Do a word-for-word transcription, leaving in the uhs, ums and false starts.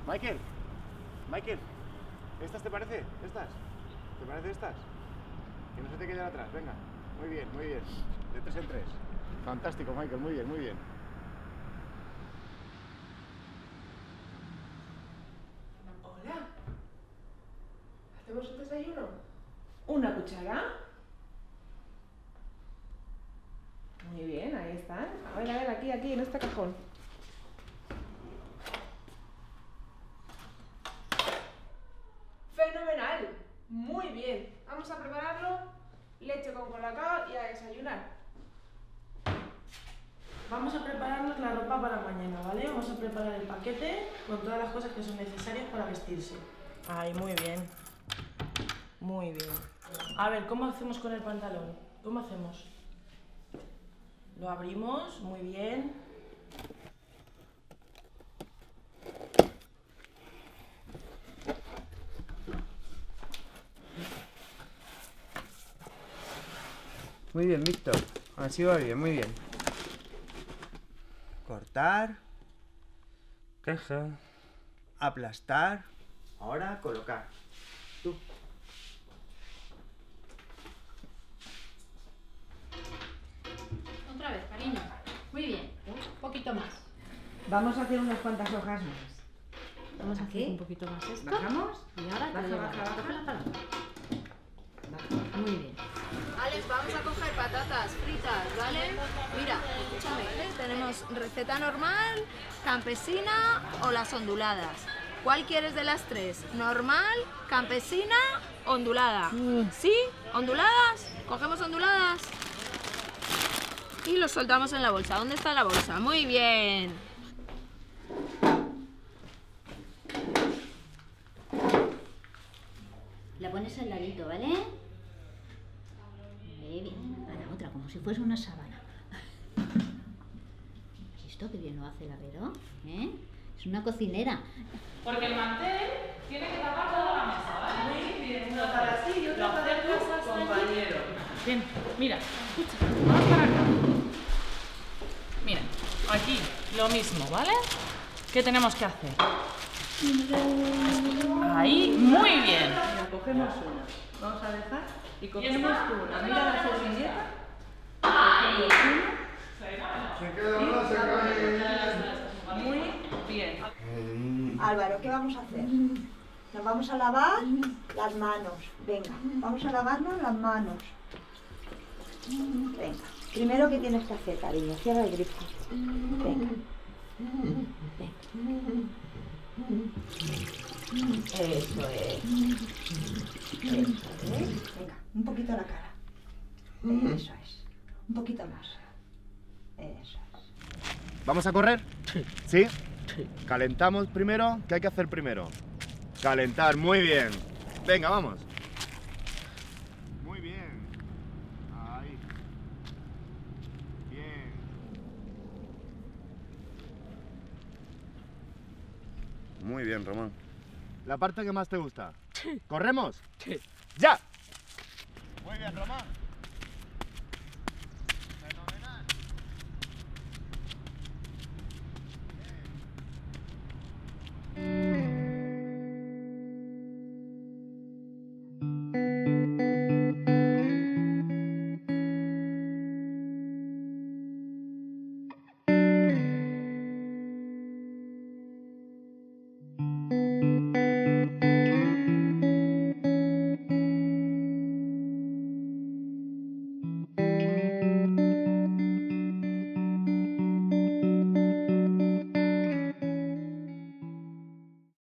Michael, Michael, ¿estas te parece? ¿Estas? ¿Te parece estas? Que no se te queden atrás, venga. Muy bien, muy bien. De tres en tres. Fantástico, Michael, muy bien, muy bien. Hola. ¿Hacemos un desayuno? ¿Una cuchara? Muy bien, ahí están. A ver, a ver, aquí, aquí, en este cajón. ¡Fenomenal! Muy bien. Vamos a prepararlo. Leche con colacao y a desayunar. Vamos a prepararnos la ropa para mañana, ¿vale? Vamos a preparar el paquete con todas las cosas que son necesarias para vestirse. Ay, muy bien. Muy bien. A ver, ¿cómo hacemos con el pantalón? ¿Cómo hacemos? Lo abrimos, muy bien. Muy bien, Víctor. Así va bien, muy bien. Cortar. Caja. Aplastar. Ahora colocar. Tú. Otra vez, cariño. Muy bien. Un poquito más. Vamos a hacer unas cuantas hojas más. Vamos a hacer ¿Aquí? un poquito más esto. ¿Bajamos? Y ahora Baja, te lo baja, llevamos. baja. Coge la palabra. Muy bien. Alex, vamos a coger patatas fritas, ¿vale? Mira, escúchame, ¿eh? Tenemos receta normal, campesina o las onduladas. ¿Cuál quieres de las tres? ¿Normal, campesina, ondulada? ¿Sí? ¿Onduladas? Cogemos onduladas y los soltamos en la bolsa. ¿Dónde está la bolsa? Muy bien. La pones al ladito, ¿vale? Muy bien. A la otra, como si fuese una sábana. ¿Has visto qué bien lo hace la Vero? ¿Eh? Es una cocinera. Porque el mantel tiene que tapar toda la mesa, ¿vale? Muy bien, una para ti y otra para tu compañero. Bien, mira, escucha, vamos para acá. Mira, aquí lo mismo, ¿vale? ¿Qué tenemos que hacer? Ahí, muy bien. Mira, cogemos una. Vamos a dejar y cogemos tú una. Mira la servilleta. Cogemos una. Se queda una, se cae. Muy bien. Álvaro, ¿qué vamos a hacer? Nos vamos a lavar las manos. Venga, vamos a lavarnos las manos. Venga. Primero, ¿qué tienes que hacer, cariño? Cierra el grifo. Venga. Venga. Eso es. Eso es. Venga, un poquito la cara. Eso es. Un poquito más. Eso es. ¿Vamos a correr? ¿Sí? Calentamos primero. ¿Qué hay que hacer primero? Calentar, muy bien. Venga, vamos. Muy bien. Ahí. Bien. Muy bien, Román. ¿La parte que más te gusta? ¿Corremos? ¡Ya! Muy bien, Román.